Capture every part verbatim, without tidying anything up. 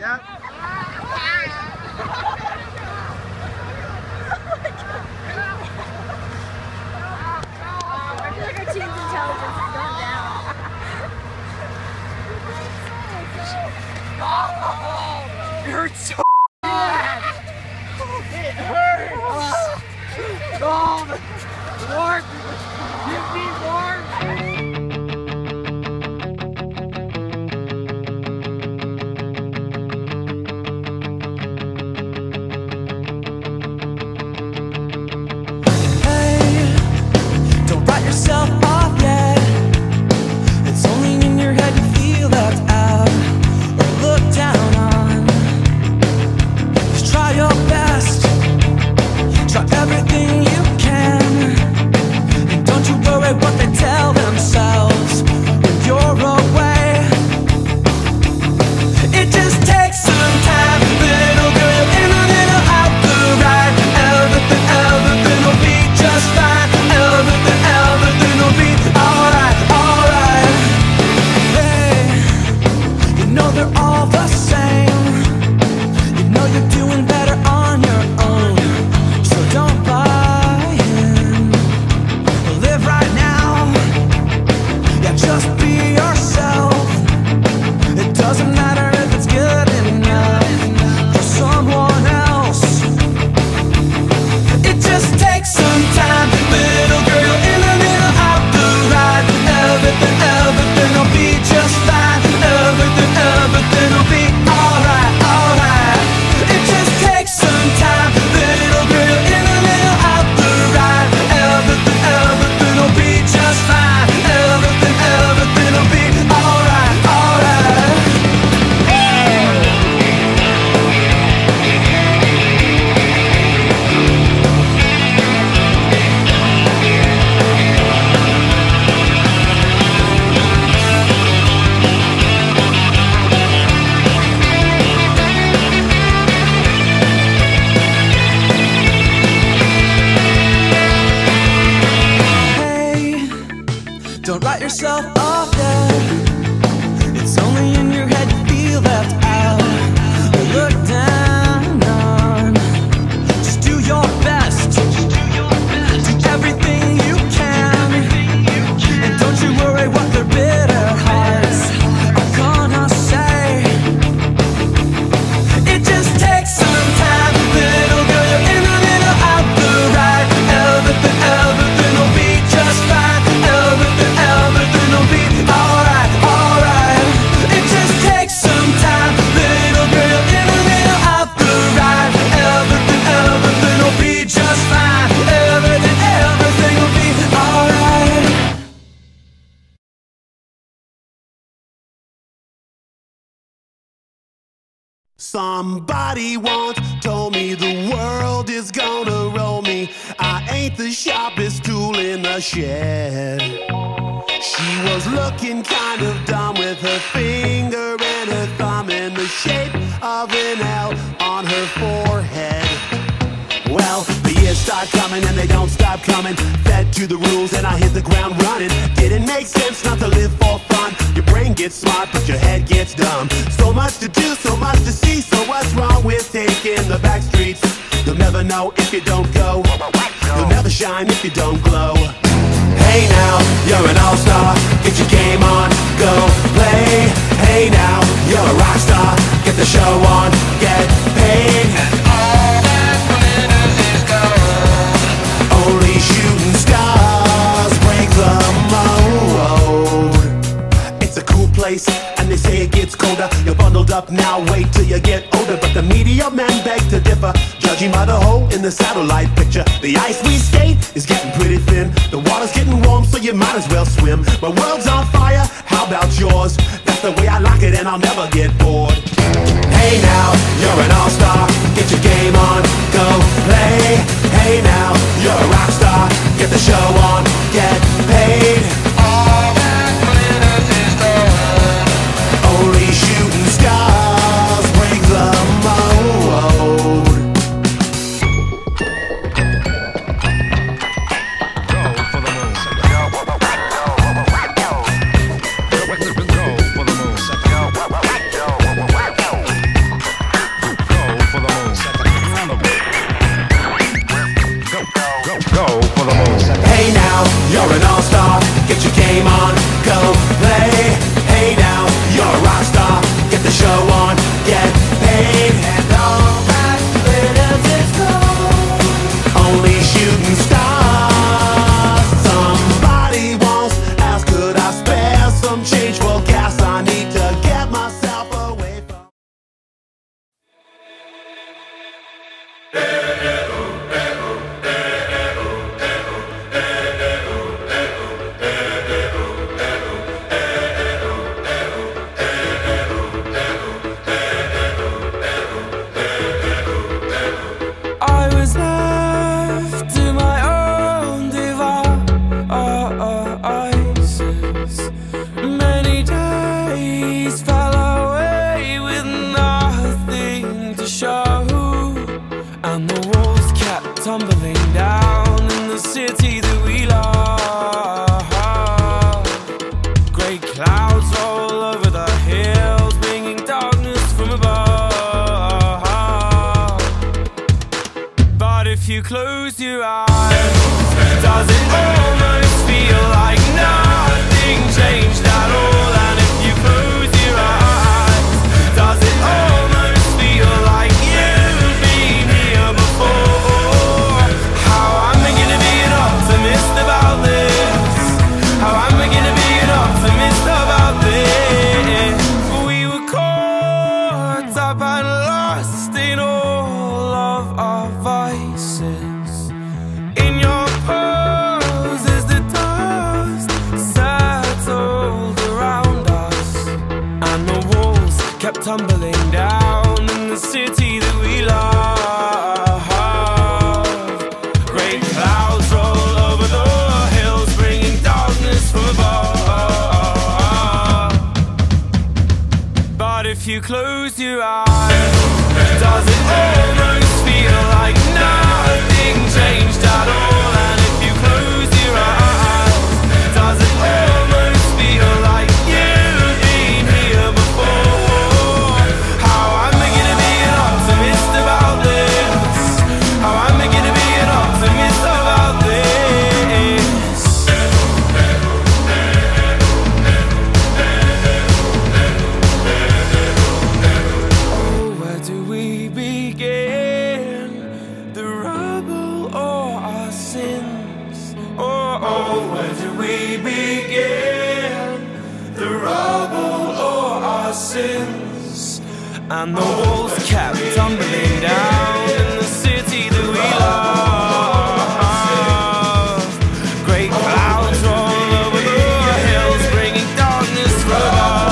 Yep. I feel like our team's intelligence is going down. It hurts so bad. It hurts. Oh, the warmth. Give me warmth. Yourself off yet. It's only in your head you feel left out or looked down on. Just try your best, try everything you can, and don't you worry what they tell themselves when you're away. It just takes some time, little girl, in a little out the right. Everything, everything will be just fine. Everything, everything will be alright, alright. Hey, you know they're all the same. You know you're doing better on your own, so don't buy in. Live right now, yeah, just be yourself. It doesn't matter if it's good enough for someone else. It just takes some time, little girl, in a little out the right. Everything, everything will be just fine. Everything, everything will be alright, alright. It just takes some time, little girl, in a little out the right. Everything, everything will be just fine. Everything, everything will be alright, alright. Don't write yourself off yet. It's only in your head you feel left out or look down on. Just do your best, do everything you can, and don't you worry what their bitter hearts are gonna say. It just takes some time, little girl, in a little out the right. Everything, everything will be just fine. Everything, everything will be alright, alright. It just takes some time, little girl, in a little out the right. Everything, everything will be just fine. Everything, everything will be alright. Somebody once told me the world is gonna roll me. I ain't the sharpest tool in the shed. She was looking kind of dumb with her finger and her thumb in the shape of an L on her forehead. Well, the years start coming and they don't stop coming. Fed to the rules and I hit the ground running. Didn't make sense not to live for fun. Your brain gets smart but your head gets dumb. So much to do, so much to see. So what's wrong with taking the back streets? You'll never know if you don't go. You'll never shine if you don't glow. Hey now, you're an all-star. Get your game on, go play. Hey now, you're a rock star. Get the show on, get paid. All that glitters is gold. Only shooting stars break the mold. It's a cool place, and they say it gets colder. You're bundled up now, wait till you get older. But the media men beg to differ, judging by the hole in the satellite picture. The ice we skate is getting pretty thin. The water's getting warm, so you might as well swim. My world's on fire, how about yours? That's the way I like it, and I'll never get bored. Hey now, you're an all-star. Get your game on, go play. Hey now, you're a rock star. Get the show on, get paid. All that glitters is gold. Only shooting stars break the mold. Go for the moon. Go. Go for the moon. Go. get paid, and all that glitters is gold. Only shooting stars. Somebody once asked, could I spare some change for gas? I need to get myself away from. I was left to my own devices. Many days fell away with nothing to show, and the walls kept tumbling down in the city that we love. Great clouds roll over the hills, bringing darkness from above. But if you close your eyes, does it almost feel like nothing changed at all? And if you close your eyes, does it almost feel like you've been here before? How am I gonna be an optimist about this? How am I gonna be an optimist about this? We were caught up and lost in all of our vices. In your pose as the dust settled around us, and the walls kept tumbling down in the city that we love. Great clouds roll over the hills, bringing darkness from above. But if you close your eyes, does it almost feel like nothing changed at all? And if you close your eyes, does it almost feel like you've been here before? How am I gonna be an optimist about this? How am I gonna be an optimist about this? Oh, where do we begin? The rubble or our sins? Oh, oh, where do we begin? The rubble or our sins? And the walls kept tumbling down in the city that we love. Great clouds roll over the hills, bringing darkness from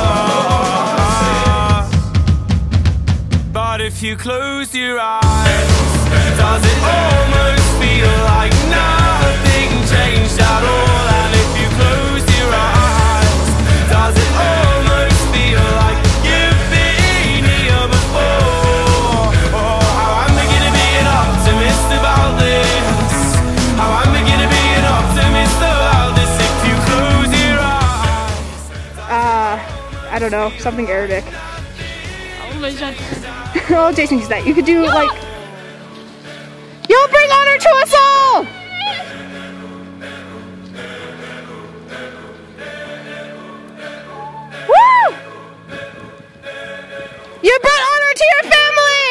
above. But if you close your eyes, does it almost feel like nothing changed at all? And if you close your eyes, does it almost feel like you've been here before? Oh, how am I gonna be an optimist about this? How am I gonna be an optimist about this if you close your eyes? Uh, I don't know, something Arabic. Oh, Jason does that. You could do like, you'll bring honor to us all! Woo! You brought honor to your family!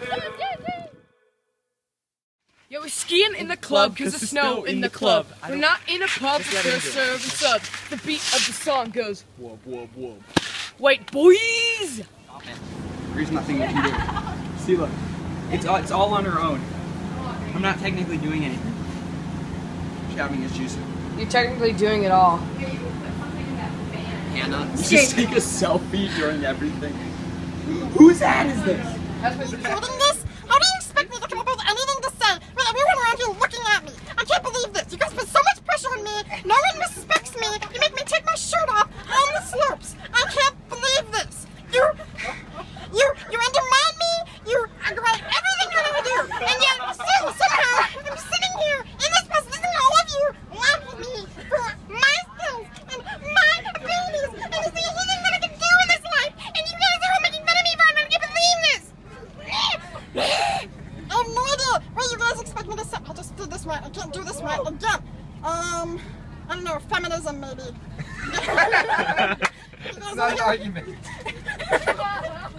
Yo, we're skiing in the club because of snow in the club. We're not in a pub, we're gonna serve and subs. The beat of the song goes, whoop, whoop, whoop. Wait, boys! There's nothing you can do. See, look, it's all, it's all on her own. I'm not technically doing anything. She's having his juice. You're technically doing it all. Hannah, you just take a selfie during everything. Whose ad is this? Including this? How do you expect me to come up with anything to say with everyone around you looking at me? I can't believe this. You guys put so much pressure on me. No one respects me. You make me take my shirt off on the slopes. I can't believe this. You, you, you undermine me. You undermine everything that I do. And yet, still, somehow, I'm sitting here in this bus listening to all of you laugh at me for my skills and my abilities. And it's the only thing that I can do in this life. And you guys are all making fun of me for it. I can't believe this. I have no idea what you guys expect me to say. I just did this right. I can't do this right again. Um, I don't know, feminism maybe. It's not an argument. Feminism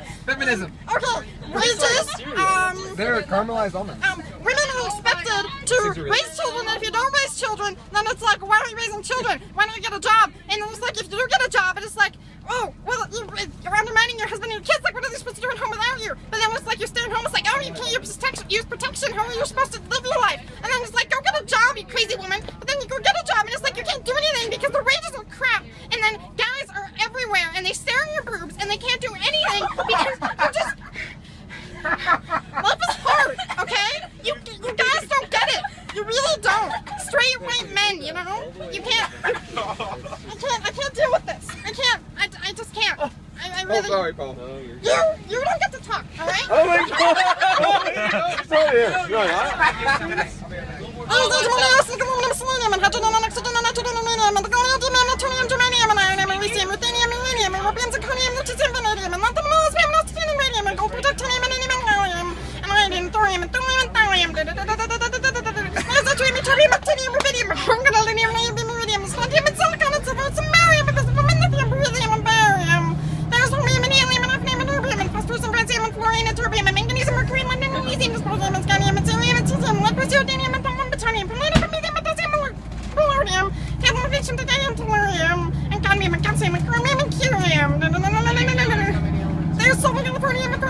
feminism. Okay, wages, um, They're caramelized almonds. um, women are expected to raise children, and if you don't raise children, then it's like, why are you raising children? Why don't you get a job? And it's like, if you do get a job, it's like, oh, well, you, you're undermining your husband and your kids, like, what are they supposed to do at home without you? But then it's like, you're staying home, it's like, oh, you can't use protection, use protection, how are you supposed to live your life? And then it's like, go get a job, you crazy woman. But then you go get a job, and it's like, you can't do anything because the wages are crap. And then guys are everywhere, and they stare at your boobs, and they can't do anything because you're just... Life is hard, okay? You, you guys don't get it. You really don't. Straight white men, you know? You can't... I can't, I can't deal with this. I can't. I, I just can't. I, I really... Oh, sorry, Paul. No, you, you don't get to talk, alright? Oh my god! Oh my god! Sorry, yeah. You're right. There's so many